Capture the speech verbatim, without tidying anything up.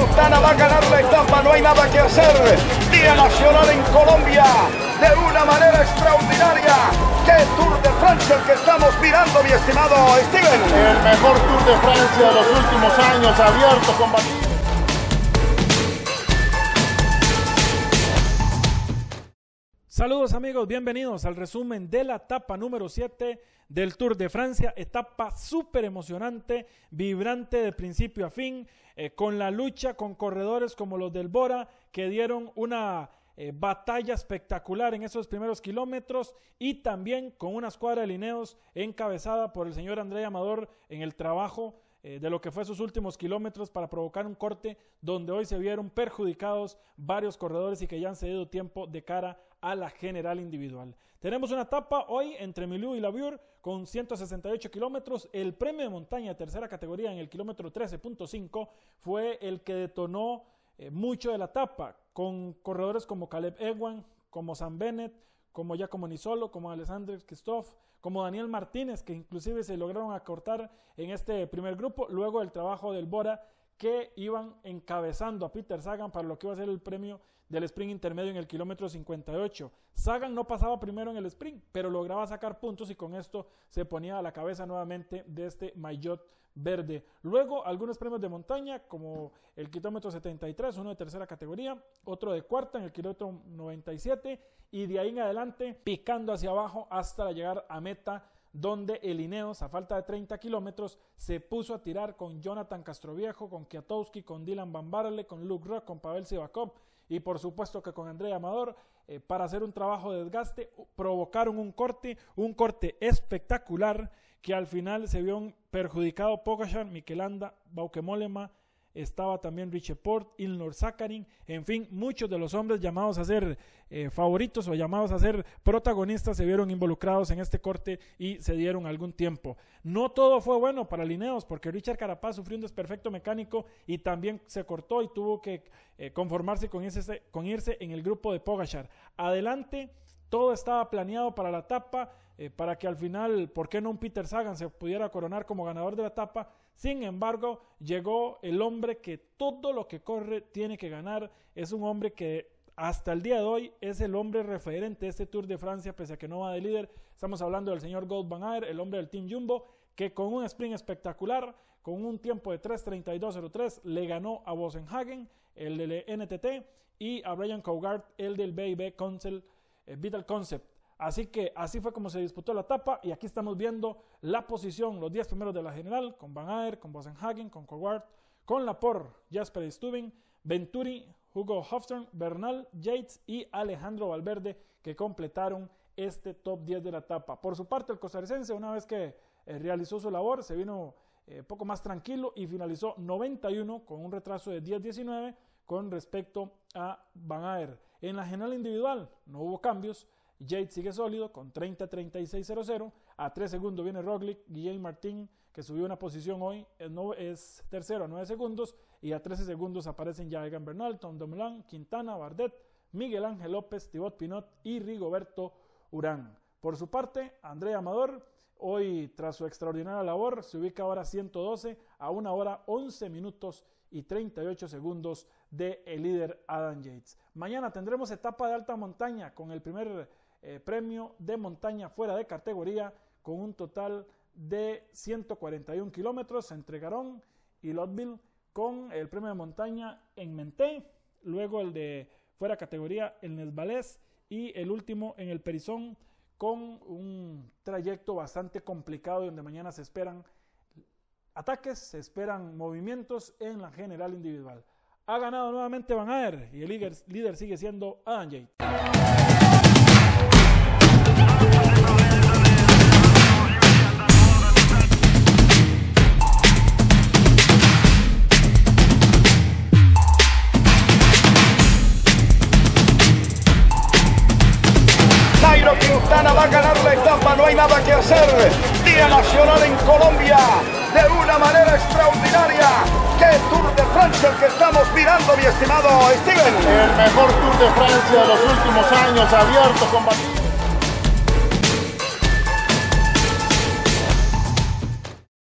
Quintana va a ganar la etapa, no hay nada que hacer. Día nacional en Colombia, de una manera extraordinaria. ¡Qué Tour de Francia el que estamos mirando, mi estimado Steven! El mejor Tour de Francia de los últimos años, abierto, combatido. Saludos amigos, bienvenidos al resumen de la etapa número siete del Tour de Francia, etapa súper emocionante, vibrante de principio a fin, eh, con la lucha con corredores como los del Bora, que dieron una eh, batalla espectacular en esos primeros kilómetros, y también con una escuadra de Lineos encabezada por el señor André Amador en el trabajo eh, de lo que fue sus últimos kilómetros para provocar un corte donde hoy se vieron perjudicados varios corredores y que ya han cedido tiempo de cara a la general individual. Tenemos una etapa hoy entre Millau y Labour con ciento sesenta y ocho kilómetros. El premio de montaña de tercera categoría en el kilómetro trece punto cinco fue el que detonó eh, mucho de la etapa, con corredores como Caleb Ewan, como Sam Bennett, como Giacomo Nizzolo, como Alexander Kristoff, como Daniel Martínez, que inclusive se lograron acortar en este primer grupo, luego del trabajo del Bora, que iban encabezando a Peter Sagan para lo que iba a ser el premio del sprint intermedio en el kilómetro cincuenta y ocho. Sagan no pasaba primero en el sprint, pero lograba sacar puntos y con esto se ponía a la cabeza nuevamente de este maillot verde. Luego algunos premios de montaña como el kilómetro setenta y tres, uno de tercera categoría, otro de cuarta en el kilómetro noventa y siete, y de ahí en adelante picando hacia abajo hasta llegar a meta, donde el Ineos, a falta de treinta kilómetros, se puso a tirar con Jonathan Castroviejo, con Kwiatkowski, con Dylan Van Baarle, con Luke Rock, con Pavel Sivakov y por supuesto que con André Amador, eh, para hacer un trabajo de desgaste. Provocaron un corte, un corte espectacular que al final se vio perjudicado Pogačar, Mikel Landa, Bauke Mollema, estaba también Richie Porte, Ilnur Zakarin, en fin, muchos de los hombres llamados a ser eh, favoritos o llamados a ser protagonistas se vieron involucrados en este corte y se dieron algún tiempo. No todo fue bueno para Lineos, porque Richard Carapaz sufrió un desperfecto mecánico y también se cortó y tuvo que eh, conformarse con, ese, con irse en el grupo de Pogačar. Adelante, todo estaba planeado para la etapa, eh, para que al final, ¿por qué no un Peter Sagan se pudiera coronar como ganador de la etapa? Sin embargo, llegó el hombre que todo lo que corre tiene que ganar. Es un hombre que hasta el día de hoy es el hombre referente de este Tour de Francia, pese a que no va de líder. Estamos hablando del señor Wout van Aert, el hombre del Team Jumbo, que con un sprint espectacular, con un tiempo de tres treinta y dos cero tres, le ganó a Bosenhagen, el del N T T, y a Brian Cougart, el del B I B Concept, eh, Vital Concept. Así que así fue como se disputó la etapa, y aquí estamos viendo la posición, los diez primeros de la general, con Van Aert, con Bosenhagen, con Cougart, con Laporte, Jasper Stuyven, Venturi, Hugo Hofstern, Bernal, Yates y Alejandro Valverde, que completaron este top diez de la etapa. Por su parte, el costarricense, una vez que eh, realizó su labor, se vino eh, poco más tranquilo y finalizó noventa y uno con un retraso de diez diecinueve con respecto a Van Aert. En la general individual no hubo cambios. Yates sigue sólido con treinta treinta y seis cero cero, a tres segundos viene Roglic, Guillaume Martin, que subió una posición hoy, no, es tercero a nueve segundos, y a trece segundos aparecen ya Egan Bernal, Tom Dumoulin, Quintana, Bardet, Miguel Ángel López, Thibaut Pinot y Rigoberto Urán. Por su parte, André Amador, hoy tras su extraordinaria labor, se ubica ahora ciento doce a una hora once minutos y treinta y ocho segundos del líder Adam Yates. Mañana tendremos etapa de alta montaña con el primer eh, premio de montaña fuera de categoría, con un total de ciento cuarenta y un kilómetros entre Garón y Lotville, con el premio de montaña en Menté, luego el de fuera categoría en Les Valais y el último en el Perisson, con un trayecto bastante complicado donde mañana se esperan ataques, se esperan movimientos en la general individual. Ha ganado nuevamente Van Aert y el líder, líder sigue siendo Adam Yates. Nairo Quintana va a ganar la etapa, no hay nada que hacer. Día nacional en Colombia, de una manera extraordinaria. ¡Qué Tour de Francia el que estamos mirando, mi estimado Steven! El mejor Tour de Francia de los últimos años, abierto, combatido.